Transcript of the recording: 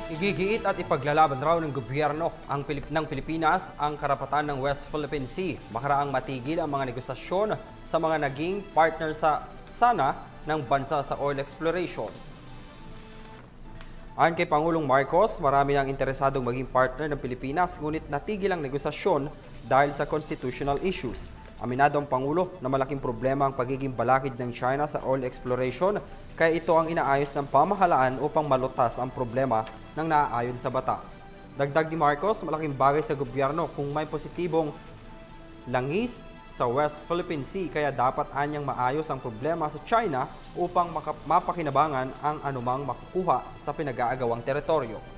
Igigiit at ipaglalaban raw ng gobyerno ng Pilipinas ang karapatan ng West Philippine Sea. Makaraang matigil ang mga negosasyon sa mga naging partner sana ng bansa sa oil exploration. Ayon kay Pangulong Marcos, marami nang interesadong maging partner ng Pilipinas ngunit natigil ang negosasyon dahil sa constitutional issues. Aminado ang Pangulo na malaking problema ang pagiging balakid ng China sa oil exploration kaya ito ang inaayos ng pamahalaan upang malutas ang problema ng naaayon sa batas. Dagdag ni Marcos, malaking bagay sa gobyerno kung may positibong langis sa West Philippine Sea kaya dapat anyang maayos ang problema sa China upang mapakinabangan ang anumang makukuha sa pinag-aagawang teritoryo.